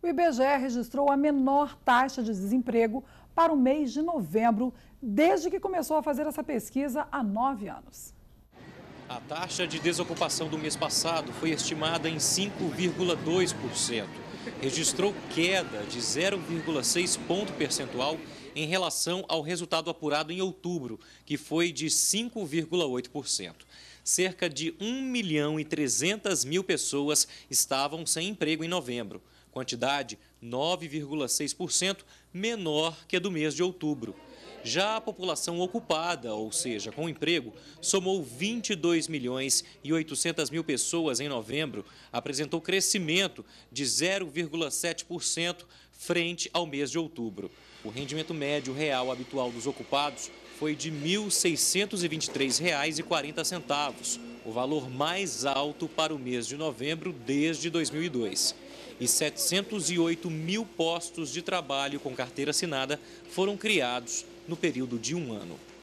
O IBGE registrou a menor taxa de desemprego para o mês de novembro, desde que começou a fazer essa pesquisa há 9 anos. A taxa de desocupação do mês passado foi estimada em 5,2%. Registrou queda de 0,6 ponto percentual em relação ao resultado apurado em outubro, que foi de 5,8%. Cerca de 1.300.000 pessoas estavam sem emprego em novembro, quantidade 9,6% menor que a do mês de outubro. Já a população ocupada, ou seja, com emprego, somou 22.800.000 pessoas em novembro, apresentou crescimento de 0,7% frente ao mês de outubro. O rendimento médio real habitual dos ocupados foi de R$ 1.623,40, o valor mais alto para o mês de novembro desde 2002. E 708.000 postos de trabalho com carteira assinada foram criados no período de um ano.